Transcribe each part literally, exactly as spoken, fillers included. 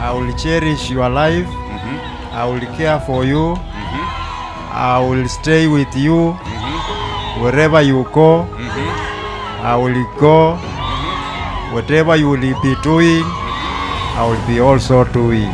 I will cherish your life. Mm-hmm. I will care for you. Mm-hmm. I will stay with you. Mm-hmm. Wherever you go. Mm-hmm. I will go. Mm-hmm. Whatever you will be doing, I will be also doing.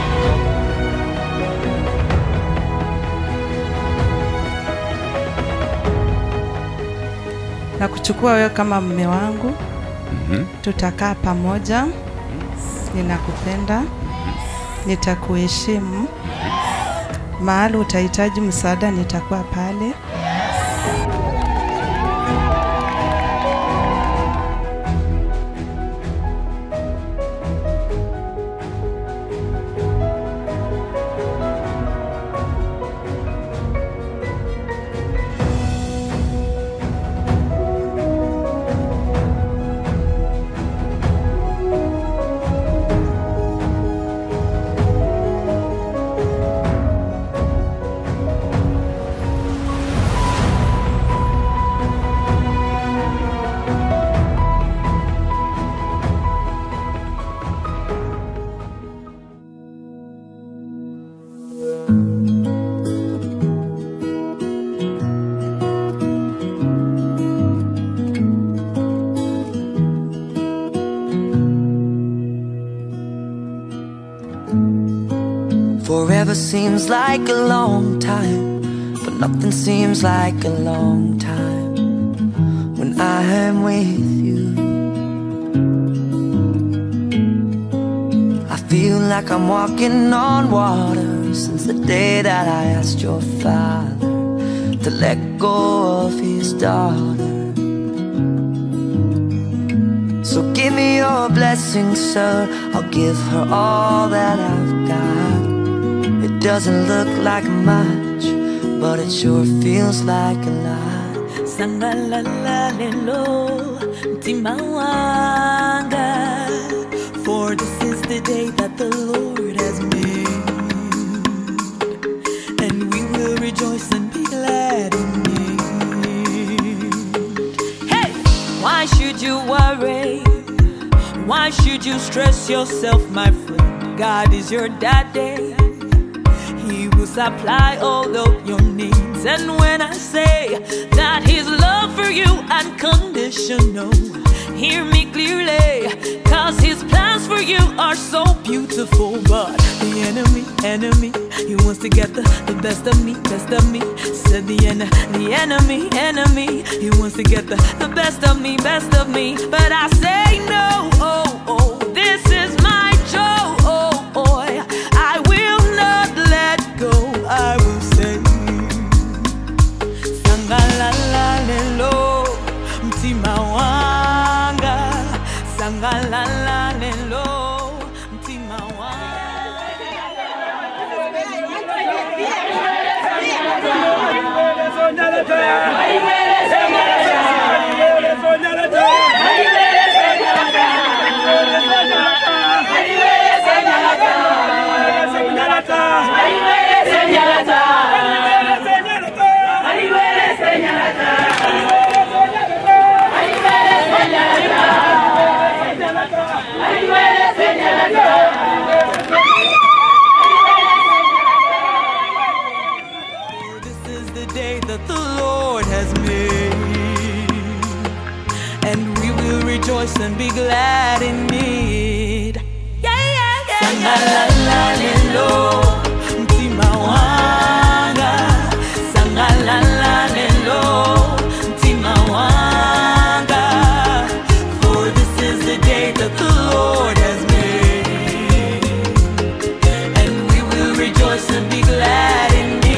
Na kuchukua wewe kama mume wangu. Mm-hmm. Tutakaa pamoja. Ninakupenda. Nitakuheshimu. Mahali utahitaji msaada nitakuwa pale. Forever seems like a long time, but nothing seems like a long time when I am with you. I feel like I'm walking on water since the day that I asked your father to let go of his daughter. So give me your blessing, sir. I'll give her all that I've got. It doesn't look like much, but it sure feels like a lot. Sangalalelo timawanga, for this is the day that the Lord has made, and we will rejoice and be glad in it. Hey, why should you worry? Why should you stress yourself, my friend? God is your daddy. He will supply all of your needs. And when I say that his love for you unconditional, hear me clearly, cause his plans for you are so beautiful. But the enemy, enemy, he wants to get the, the best of me, best of me. Said the, en the enemy, enemy, he wants to get the, the best of me, best of me. But I say no, oh, oh, this is my joy, oh, oh, I will not let go, I will say Sangalalelo mtima wanga, Sangalalelo mtima wanga. This is the day that the Lord has made, and we will rejoice and be glad in it. Yeah, yeah, yeah, yeah. Sangalalelo mtima wanga, Sangalalelo mtima wanga, for this is the day that the Lord has made, and we will rejoice and be glad in it.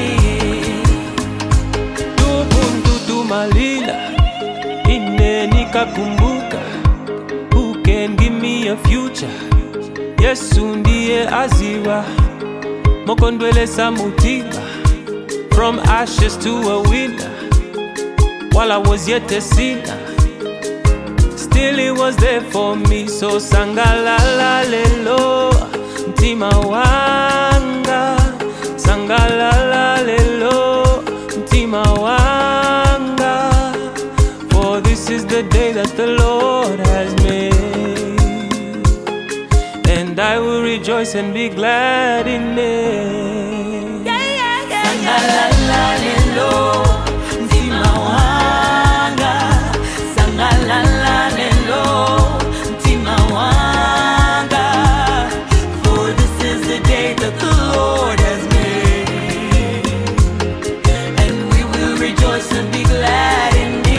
Tubundutu malila ine nikakumbuka, who can give me a future? Yesu ndiye aziwa, mokondwelesa mutima, from ashes to a winner. While I was yet a sinner, still he was there for me. So Sangalalelo mtima wanga, Sangalalelo mtima wanga, for this is the day that the Lord has made, and I will rejoice and be glad in it. Yeah, yeah, yeah, yeah. Sangalalelo, mtima wanga. Sangalalelo, mtima wanga. For this is the day that the Lord has made, and we will rejoice and be glad in it.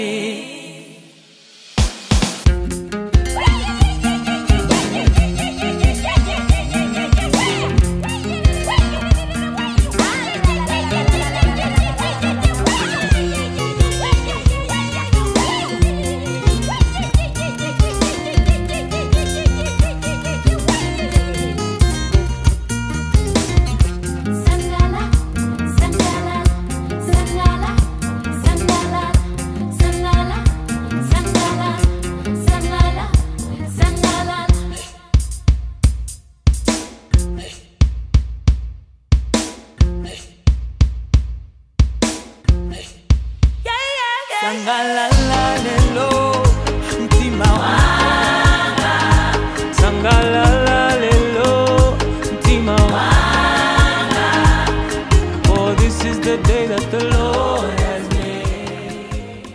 Sangalalelo, mtima wanga. Sangalalelo, mtima wanga. For this is the day that the Lord has made.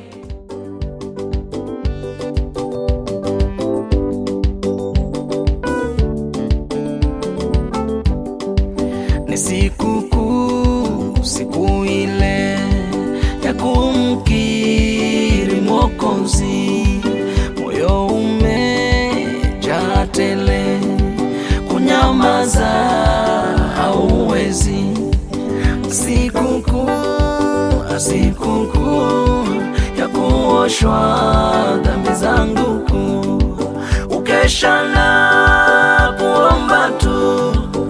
Ni siku kuu, siku ile ya kumkiri Mwokozi, moyo umejaa tele, kunyamaza hauwezi. Siku kuu, siku kuu ya kuoshwa dhambi zangu kuu, ukesha na kuomba tu,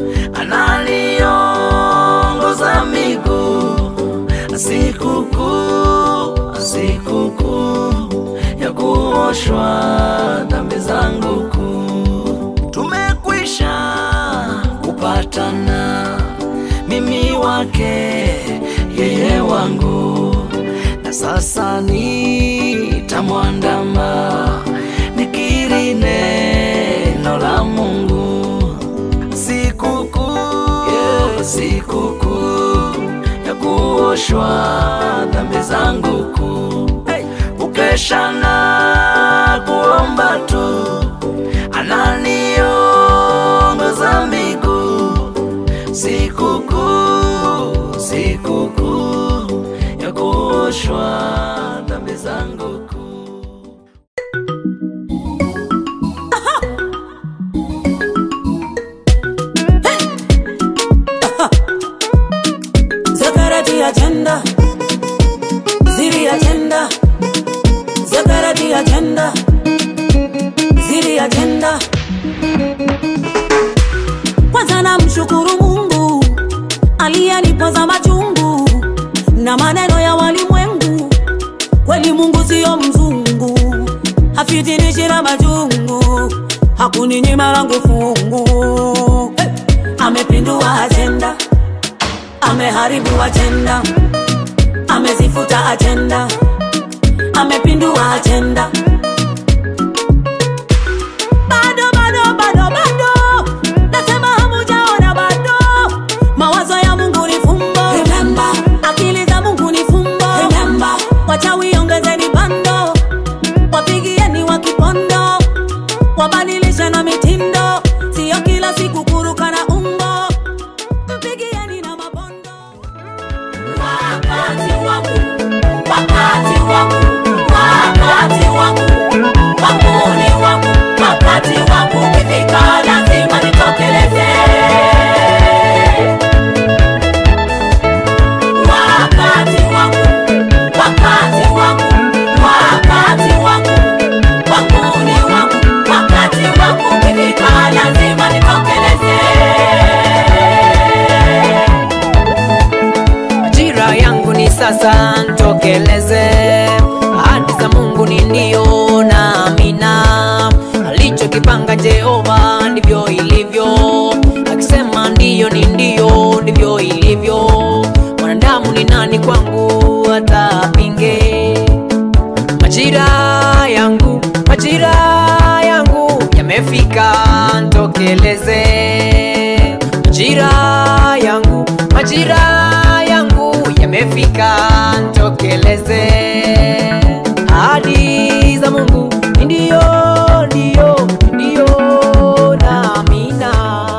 analiongoza miguu. Siku kuu, siku kuu ya kuoshwa dhambi zangu kuu, tumekwisha kupatana, mimi wake yeye wangu, na sasa nitamwandama nikiri neno la Mungu. Siku kuu, yeah, siku kuu ya kuoshwa dhambi zangu kuu, hey, ukesha na kuomba tu, ananiongoza miguu. Siku kuu, siku kuu ya kuoshwa dhambi zangu kuu. Agenda, ziri agenda, zakarati agenda, ziri agenda. Kwanza namshukuru Mungu aliyenipoza machungu na maneno ya walimwengu. Kweli Mungu sio mzungu, hafitinishi na majungu, hakuninyima langu fungu. Hey! Amepindua agenda, ameharibu agenda, amezifuta agenda, amepindua agenda. Bado bado bado bado, nasema hamujaona bado. Mawazo ya Mungu ni fumbo, remember. Akili za Mungu ni fumbo, remember. Wachawi ongezeni bando, wapigieni wa kipondo, wabadilisha na mitindo, sio kila siku kuruka na umbo. Mpigieni na mabondo. Wakati wangu, wakati wangu, wakati wangu, wakuni wangu, wakati wangu ukifika lazima nitokeleze. Wakati wangu, wakati wangu, wakati wangu, wakuni wangu, wakati wangu ukifika lazima nitokeleze. Majira yangu ni sasa, nitokeleze. Ahadi za Mungu ni ndio na amina. Alichokipanga Jehova ndivyo ilivyo, akisema ndiyo ni ndiyo, ndivyo ilivyo. Mwanadamu ni nani kwangu hata apinge? Majira yangu, majira yangu yamefika, nitokeleze. majira yangu yamefika, ntokeleze ahadi za Mungu. Ndio, ndio, ndio na amina.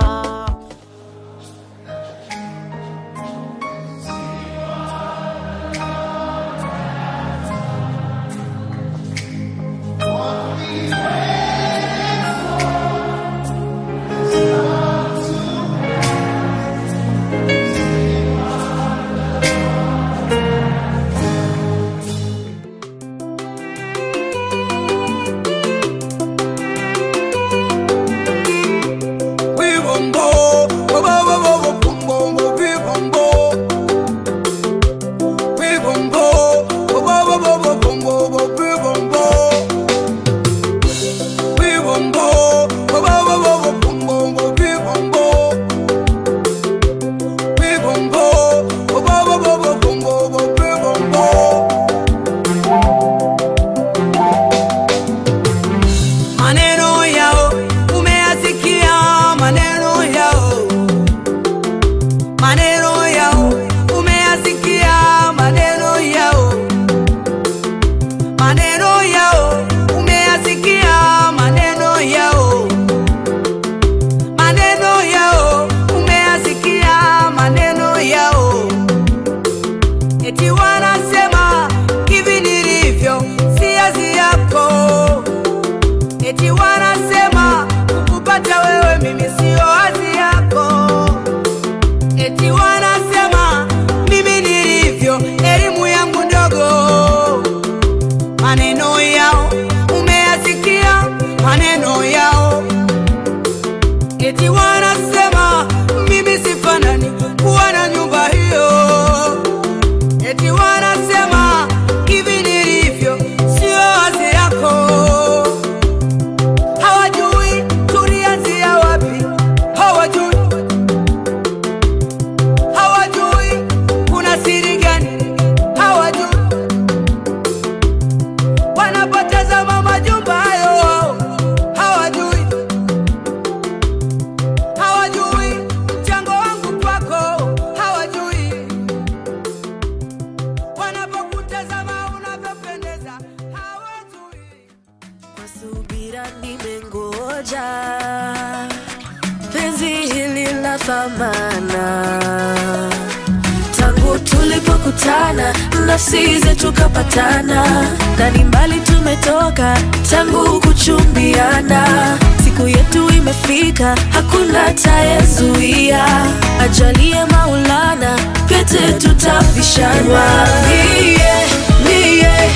Nafsi zetu kapatana, na ni mbali tumetoka tangu kuchumbiana. Siku yetu imefika, hakuna tayezuia. Ajalie Maulana, pete tutafishana. Mie, mie,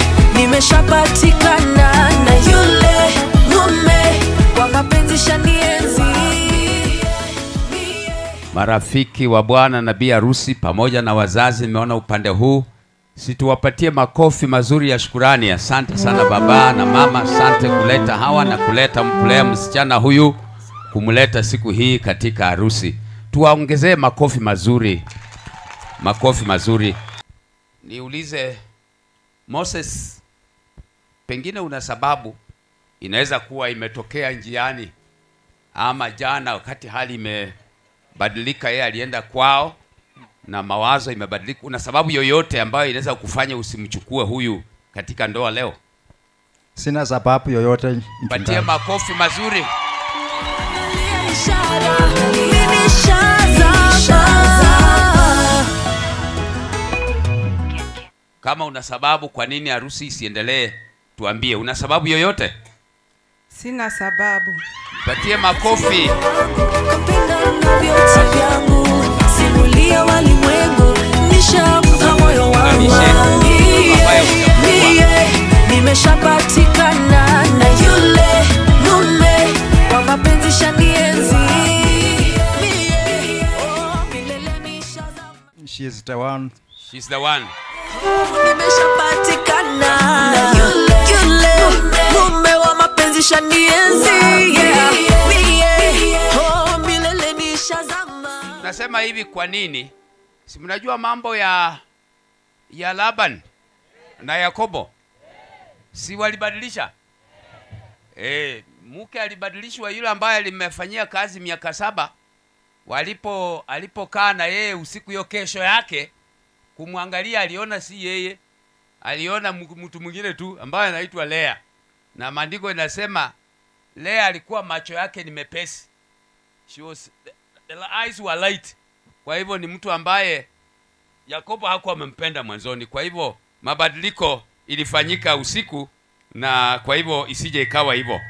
nimeshapatikana na yule mume wa mapenzi shanienzi. Marafiki wa bwana na bi harusi pamoja na wazazi, nimeona upande huu. Situwapatie makofi mazuri ya shukrani. Asante sana baba na mama, asante kuleta hawa na kuleta mpulea msichana huyu, kumuleta siku hii katika harusi. Tuwaongezee makofi mazuri. Makofi mazuri. Niulize Moses, pengine una sababu, inaweza kuwa imetokea njiani ama jana wakati hali imebadilika, yeye alienda kwao na mawazo imebadilika. Una sababu yoyote ambayo inaweza kufanya usimchukue huyu katika ndoa leo? Sina sababu yoyote. Patie makofi mazuri. Kama una sababu kwa nini harusi isiendelee, tuambie. Una sababu yoyote? Sina sababu. Patie makofi. Simulia walimwengu, nishampa moyo wangu. Mie, nimeshapatikana na yule mume wa mapenzi shanienzi. She is the one. She's the one. Nimeshapatikana na yule yule mume wa mapenzi shanienzi. Oh, milele nishazama. Nasema hivi kwa nini? Si mnajua mambo ya ya Laban na Yakobo? Si walibadilisha? Eh, mke alibadilishwa, yule ambaye alimefanyia kazi miaka saba walipo alipokaa na yeye usiku hiyo, kesho yake kumwangalia aliona si yeye, aliona mtu mwingine tu ambaye anaitwa Lea. Na maandiko inasema Lea alikuwa macho yake ni mepesi. She was, the, the eyes were light. Kwa hivyo ni mtu ambaye Yakobo hakuwa amempenda mwanzoni. Kwa hivyo mabadiliko ilifanyika usiku, na kwa hivyo isije ikawa hivyo.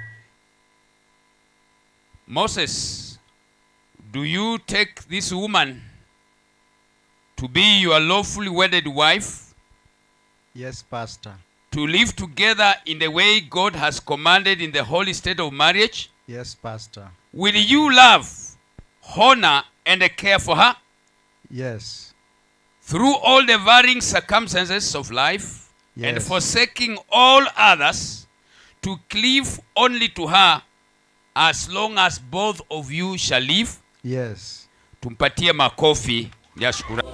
Moses, do you take this woman to be your lawfully wedded wife? Yes, Pastor. To live together in the way God has commanded in the holy state of marriage? Yes, Pastor. Will you love, honor, and care for her? Yes. Through all the varying circumstances of life, Yes. and forsaking all others, to cleave only to her, as long as both of you shall live? Yes. Tumpatie makofi ya shukrani.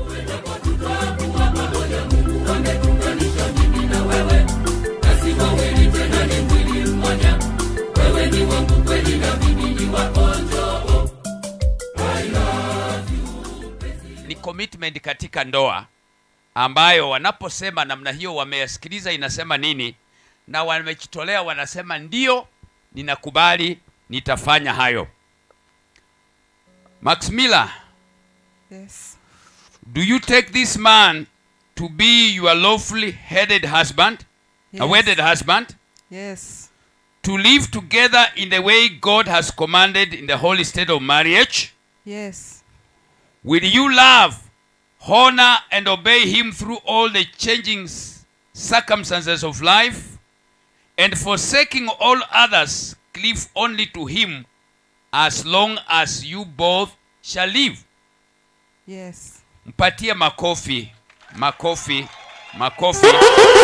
Ni commitment katika ndoa ambayo wanaposema namna hiyo wamesikiliza inasema nini, na wamejitolea wanasema ndio, ninakubali, nitafanya hayo. Max Miller, Yes. do you take this man to be your lawfully headed husband, Yes. a wedded husband, Yes. to live together in the way God has commanded in the holy state of marriage? Yes. Will you love, honor, and obey him through all the changing s- circumstances of life, and forsaking all others, cleave only to him, as long as you both shall live? Yes. Mpatie makofi, makofi, makofi, makofi.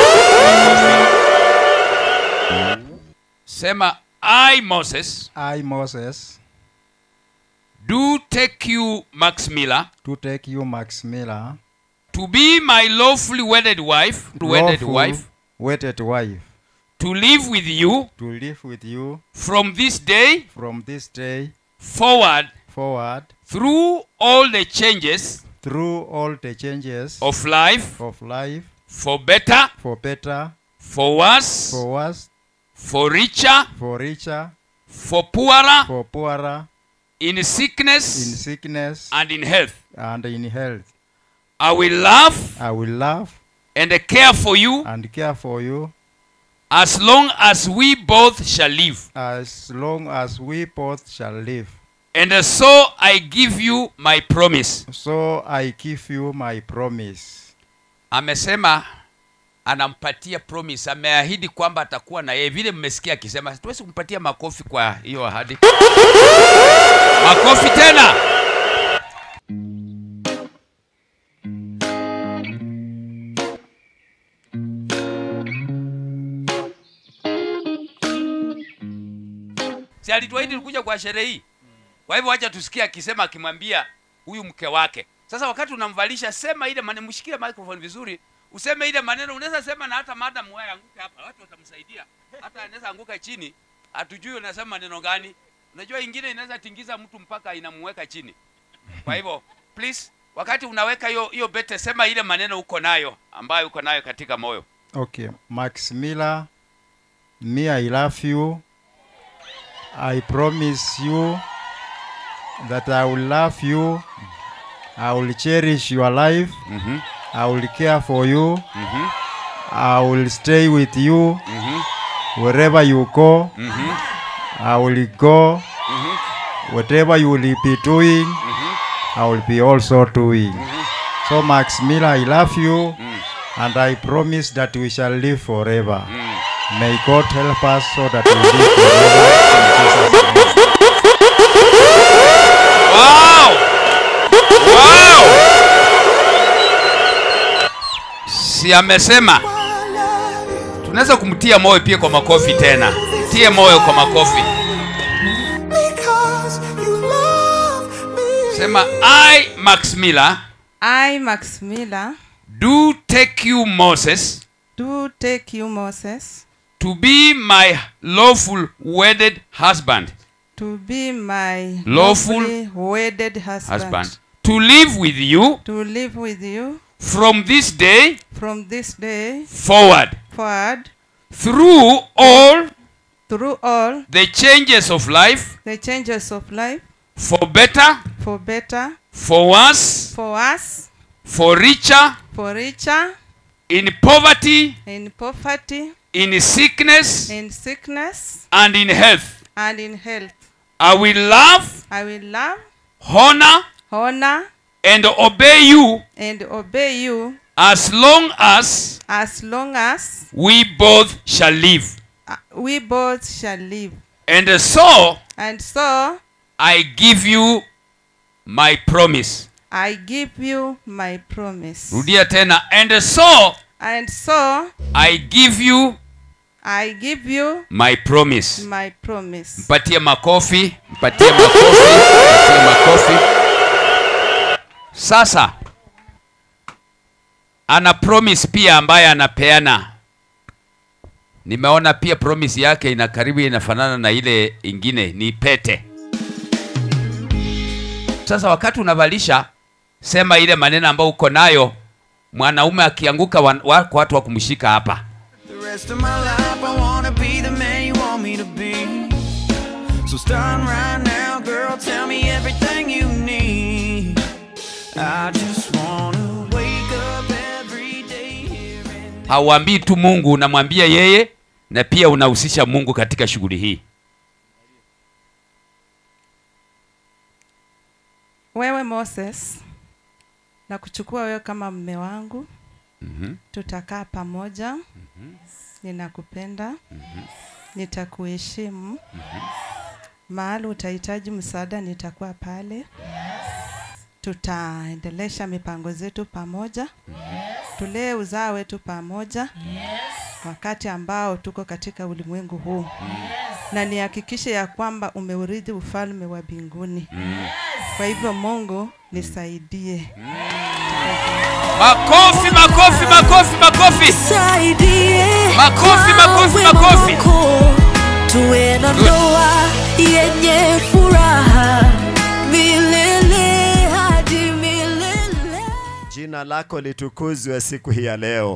Sema, I, Moses, I, Moses, do take you, Max Miller, to take you, Max Miller, to be my lawfully wedded wife, wedded lawful wife, wedded wife, to live with you to live with you from this day from this day forward forward through all the changes through all the changes of life, of life, for better, for better, for worse, for worse, for richer, for richer, for poorer, for poorer, in in sickness sickness and in health. and in health. I will love I will love and care for you and care for you as long as we both shall live. as long as we both shall live. And so I give you my promise. So I give you my promise. Amesema anampatia promise, ameahidi kwamba atakuwa na yeye. Vile mmesikia akisema, tuwezi kumpatia makofi kwa hiyo ahadi. Makofi tena. Si alituahidi kuja kwa sherehe hii. Kwa hivyo acha tusikie akisema, akimwambia huyu mke wake. Sasa wakati unamvalisha, sema ile maneno, mshikilie microphone vizuri, useme ile maneno. Unaweza sema na hata madam wewe anguke hapa, watu watamsaidia. Hata anaweza anguka chini, hatujui unasema maneno gani. Unajua ingine inaweza tingiza mtu mpaka inamweka chini. Kwa hivyo please, wakati unaweka hiyo hiyo bete, sema ile maneno uko nayo, ambayo uko nayo katika moyo. Okay, Max Miller, me I love you. I promise you that I will love you. I will cherish your life. Mhm. I will care for you. Mhm. I will stay with you Mhm. wherever you go. Mhm. I will go. Mhm. Whatever you will be doing, Mhm. I will be also doing. So Max Miller, I love you, Mm. and I promise that we shall live forever. Mm. May God help us so that we live forever in Jesus' name. Wow! Wow! Si amesema tunaweza kumtia moyo pia kwa makofi tena. Tie moyo kwa makofi. Sema, I, Max Miller, I, Max Miller, do take you, Moses, do take you, Moses, to be my lawful wedded husband, to be my lawful lawfully wedded husband, husband, to live with you to live with you from this day from this day forward, forward, through all through all the changes of life, the changes of life, for better, for better, for worse, for us, for richer, for richer, in poverty, in poverty, in sickness, in sickness, and in health. and in health. I will love, I will love, honor, honor, and obey you and obey you as long as as long as we both shall live. uh, we both shall live. And so And so I give you my promise. I give you my promise. Rudia tena. And so And so I give you I give you my promise. my promise. Mpatie makofi, mpatie makofi, mpatie makofi. Sasa ana promise pia ambaye anapeana. Nimeona pia promise yake ina karibu inafanana na ile ingine, ni pete. Sasa wakati unavalisha, sema ile maneno ambayo uko nayo, mwanaume akianguka wako watu wa kumshika hapa. The rest of my life I wanna be the man you want me to be. So start right now, girl, tell me everything you need. I just wanna wake up every day here and Hauambii tu Mungu, unamwambia yeye na pia unahusisha Mungu katika shughuli hii. Wewe Moses, na kuchukua wewe kama mume wangu. Mhm. Tutakaa pamoja. Mhm. Ninakupenda. Mhm. Nitakuheshimu. Mhm. Mahali utahitaji msaada nitakuwa pale. Yes. Tutaendelesha mipango zetu pamoja. Yes. Tulee uzao wetu pamoja. Yes. Wakati ambao tuko katika ulimwengu huu. Yes. Na nihakikishe ya kwamba umeurithi ufalme wa mbinguni. Yes. Kwa hivyo Mungu nisaidie. Mm. Makofi, makofi, makofi, makofi. Saidie. Makofi, makofi, makofi. Tuwe na ndoa yenye furaha milele hadi milele. Jina lako litukuzwe siku hii ya leo.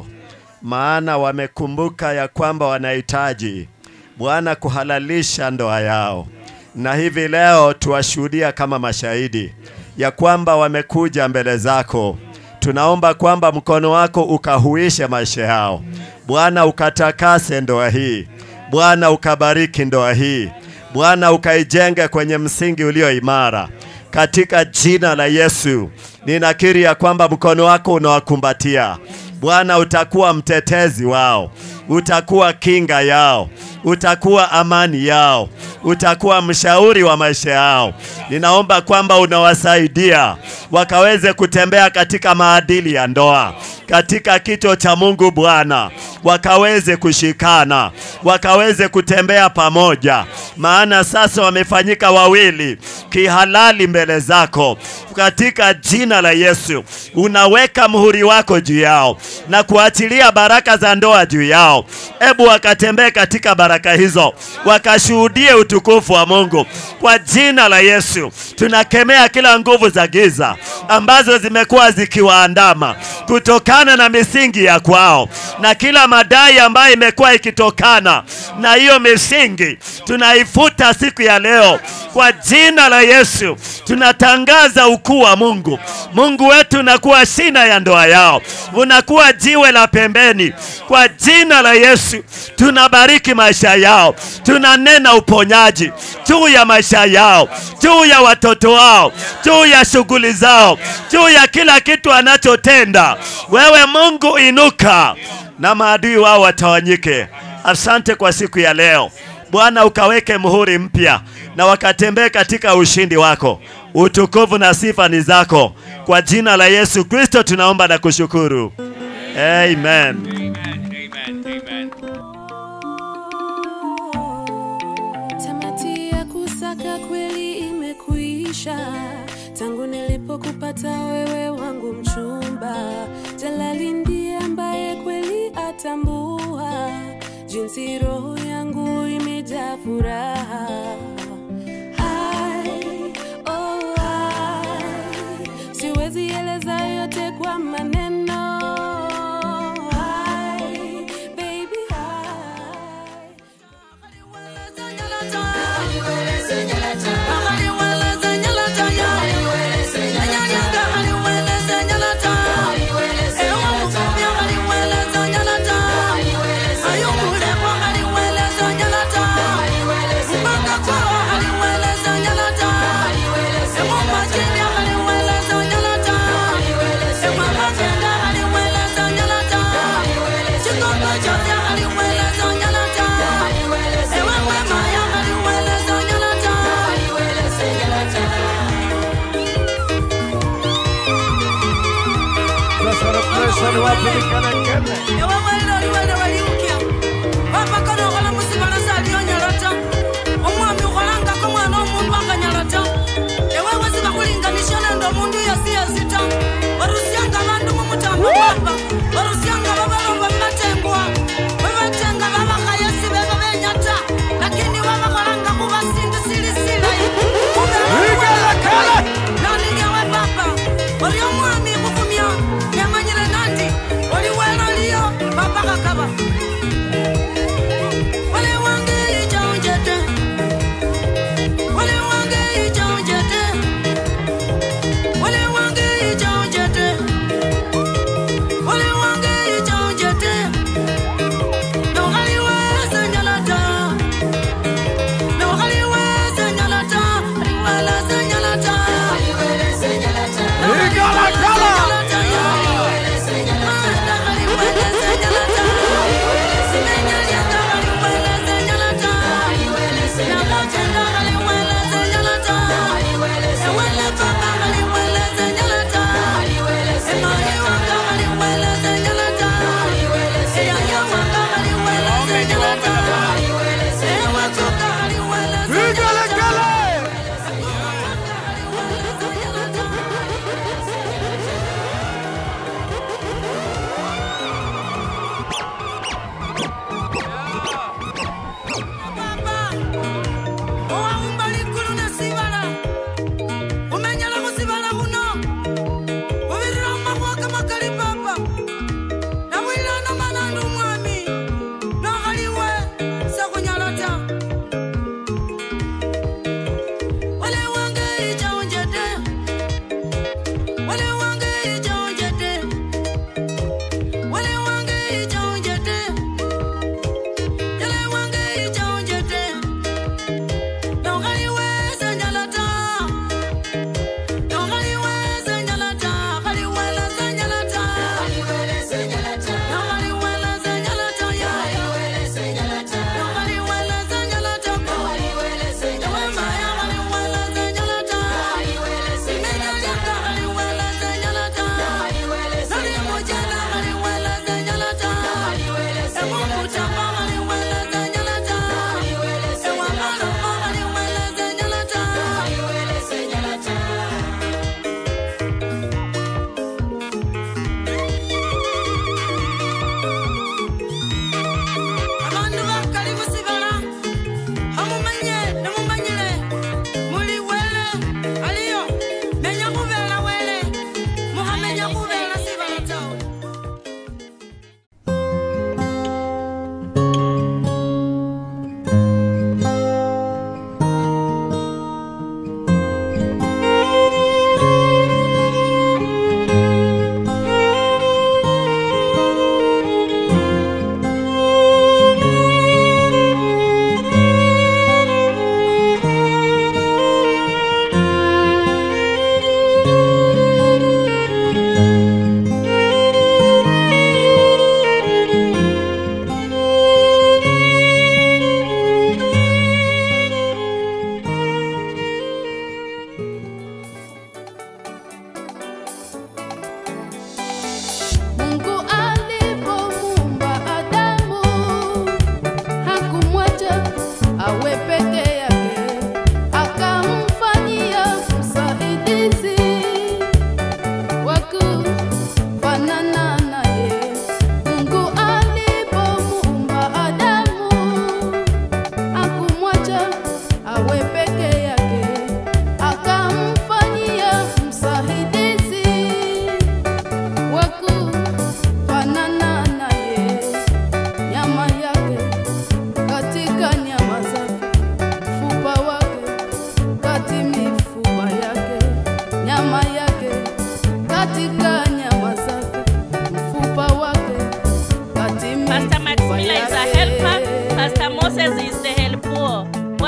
Maana wamekumbuka ya kwamba wanahitaji Bwana kuhalalisha ndoa yao. Na hivi leo tuwashuhudia kama mashahidi ya kwamba wamekuja mbele zako. Tunaomba kwamba mkono wako ukahuishe maisha yao. Bwana ukatakase ndoa hii. Bwana ukabariki ndoa hii. Bwana ukaijenge kwenye msingi ulio imara. Katika jina la Yesu, ninakiri ya kwamba mkono wako unawakumbatia. Bwana utakuwa mtetezi wao. Utakuwa kinga yao. Utakuwa amani yao. Utakuwa mshauri wa maisha yao. Ninaomba kwamba unawasaidia wakaweze kutembea katika maadili ya ndoa, katika kicho cha Mungu Bwana, wakaweze kushikana, wakaweze kutembea pamoja, maana sasa wamefanyika wawili kihalali mbele zako. Katika jina la Yesu, unaweka muhuri wako juu yao na kuachilia baraka za ndoa juu yao. Ebu wakatembee katika baraka hizo, wakashuhudie utukufu wa Mungu. Kwa jina la Yesu, tunakemea kila nguvu za giza ambazo zimekuwa zikiwaandama kutokana na misingi ya kwao, na kila madai ambayo imekuwa ikitokana na hiyo misingi tunaifuta siku ya leo. Kwa jina la Yesu, tunatangaza ukuu wa Mungu. Mungu wetu unakuwa shina ya ndoa yao, unakuwa jiwe la pembeni. Kwa jina la Yesu, tunabariki maisha yao. Tunanena uponyaji juu ya maisha yao, juu ya watoto wao, juu ya shughuli zao, juu ya kila kitu anachotenda. Wewe Mungu inuka na maadui wao watawanyike. Asante kwa siku ya leo. Bwana ukaweke muhuri mpya na wakatembee katika ushindi wako. Utukufu na sifa ni zako. Kwa jina la Yesu Kristo tunaomba na kushukuru. Amen. Amen. Amen. Tamati ya kusaka kweli imekuisha. Tangu nilipokupata wewe wangu mchumba. Jalali ndiye ambaye kweli atambua jinsi roho yangu imejaa furaha. usiningate kwa maneno. Hi, baby, hi.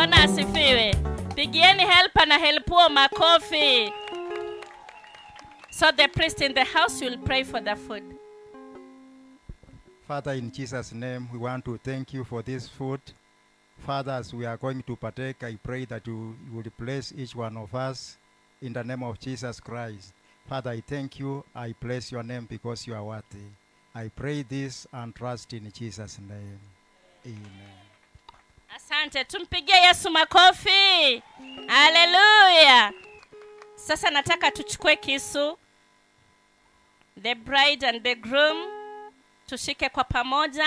Bwana asifiwe. Pigieni helper na helpuo makofi. So the priest in the house will pray for the food. Father, in Jesus' name, we want to thank you for this food. Father, as we are going to partake, I pray that you will bless each one of us in the name of Jesus Christ. Father, I thank you. I bless your name because you are worthy. I pray this and trust in Jesus' name. Amen. Asante, tumpigie Yesu makofi. Hallelujah. Sasa nataka tuchukue kisu. The bride and the groom tushike kwa pamoja.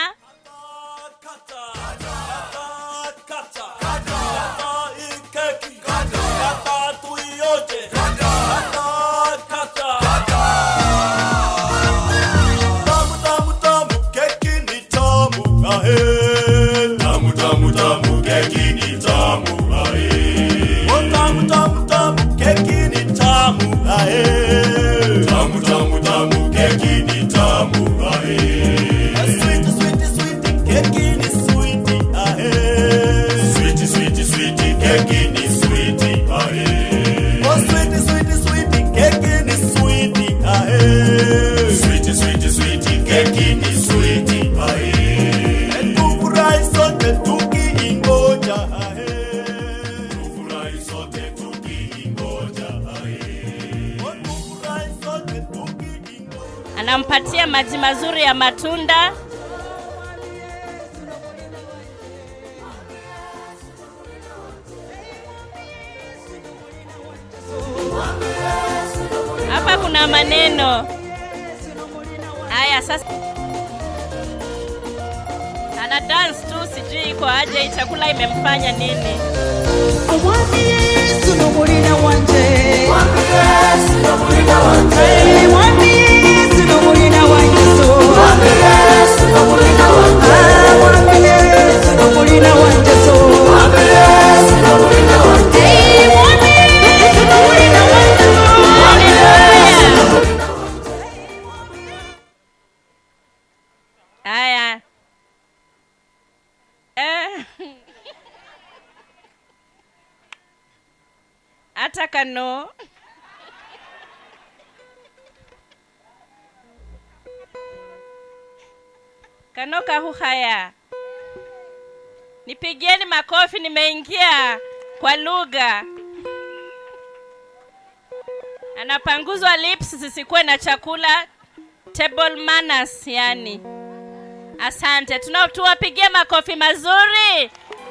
Tamu tamu tamu keki ni tamu ae. Oh tamu tamu tamu keki ni tamu ae. Tamu tamu tamu keki ni tamu ae. Sweet sweet sweet keki ni sweet ae. Sweet sweet sweet keki ni sweet ae. Oh sweet sweet sweet keki ni sweet ae. Sweet sweet sweet keki ni sweet ae. Anampatia maji mazuri ya matunda. Hapa kuna maneno. Haya sasa. Ana dance tu, sijui iko aje, chakula imemfanya nini. Mwami Yesu no mulina wanje. Mwami Yesu no mulina wanje. Mwami Yesu no mulina wanje so. Mwami Yesu no mulina wanje. Mwami Yesu no mulina wanje so. Mwami Yesu no mulina wanje. Mwami Yesu no mulina wanje so. Hallelujah. Aya. Eh. Atakano. Kanoka huhaya. Nipigieni makofi, nimeingia kwa lugha. Anapanguzwa lips zisikuwe na chakula. Table manners yani. Asante. Tunatuwapigia makofi mazuri.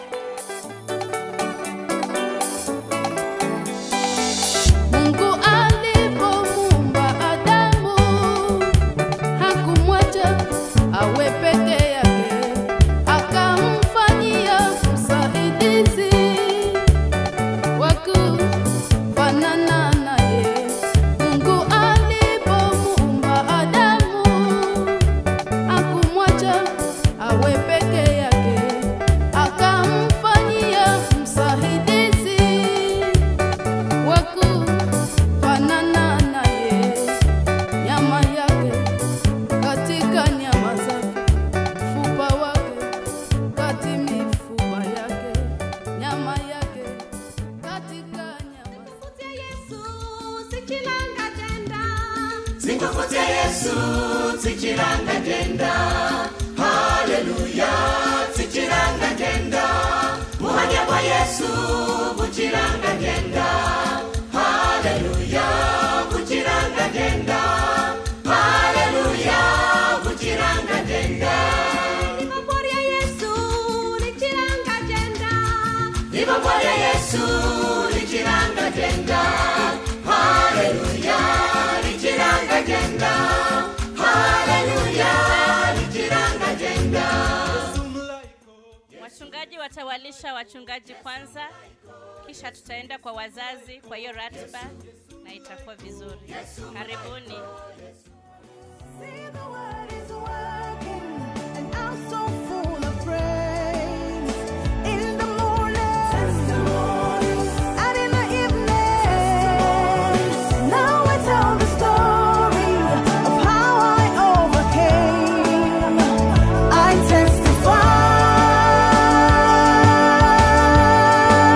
Mungu alipomuumba Adamu hakumwacha awe peke yake, akamfanyia msaidizi wa kufanana naye. Mungu alipomuumba Adamu hakumwacha awe peke yake, akamfanyia msaidizi wa kufanana naye. Nyama yake katika nyama zake, mfupa wake kati mifupa yake, nyama yake katika nyama zake. Yesu sikilanga jenda, Singofote Yesu sikilanga jenda. Hallelujah sikilanga jenda. Muhanya wa Yesu bukilanga jenda. Hallelujah bukilanga jenda. Hallelujah bukilanga jenda. Niboboria Yesu nikilanga jenda, Niboboria Yesu likilanga jenda. Hallelujah likilanga jenda. Hallelujah likilanga jenda. Wachungaji watawalisha wachungaji kwanza, kisha tutaenda kwa wazazi, kwa hiyo ratiba na itakuwa vizuri. Karibuni. I'm so full of praise. In the morning, and in the evening, now I tell the story of how I overcame. I testify.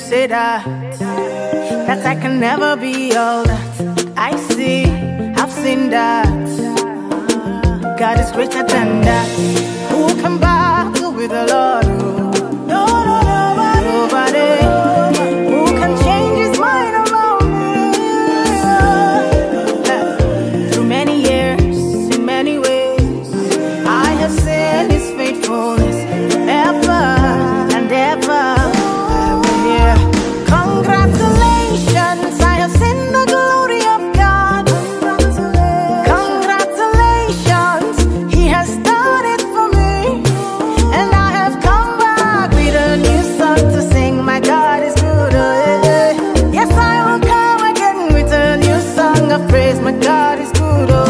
say that that I can never be all that I see. I've seen that God is greater than that. Who can battle with the Lord? No, no, nobody. Nobody. Who can change his mind about me? Through many years, in many ways, I have seen his faithfulness ever and ever. Yeah. Congratulations, I have seen the glory of God. Congratulations, he has done it for me. And I have come back with a new song to sing. My God is good. Oh, yeah. Yes, I will come again with a new song of praise. My God is good. Oh,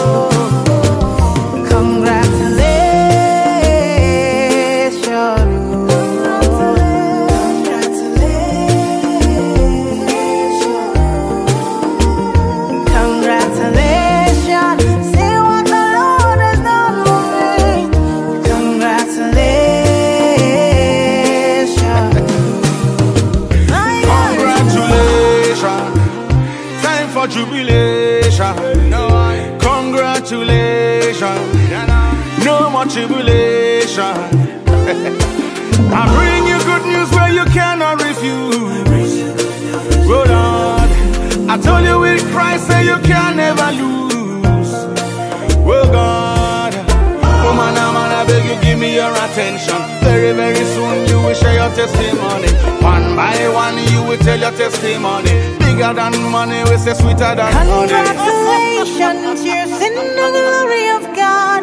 jubilation, congratulations, no more tribulation. I bring you good news where you cannot refuse. Oh Lord, I told you with Christ say you can never lose. Oh God, oh man, man, I beg you give me your attention. Very, very soon you will share your testimony. One by one you will tell your testimony. Bigger than money, we say sweeter than honey. Congratulations, you've seen the glory of God.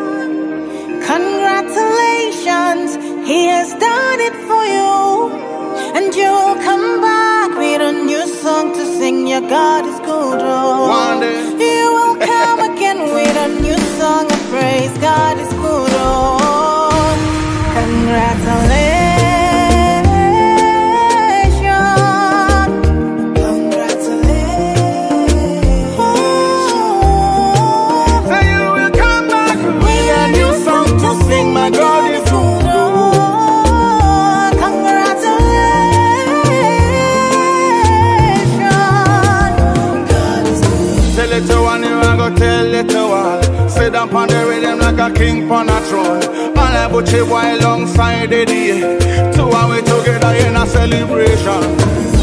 Congratulations, he has done it for you. And you'll come back with a new song to sing. Your God is good. Oh, one day you will come again with a new song of praise. God is good. Oh, congratulations. My God is good. Oh, congratulations. Tell it to one, you are go tell it to all. Sit down on the rhythm like a king on a throne. And I put you alongside the day. Two and we together in a celebration.